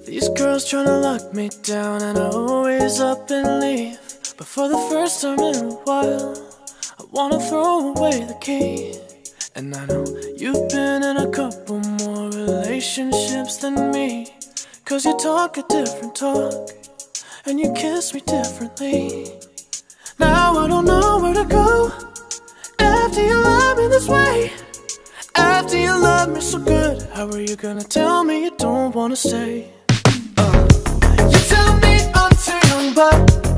These girls tryna lock me down and I always up and leave. But for the first time in a while, I wanna throw away the key. And I know you've been in a couple more relationships than me, 'cause you talk a different talk and you kiss me differently. Now I don't know where to go after you love me this way. After you love me so good, how are you gonna tell me you don't wanna stay? You tell me I'm too young, but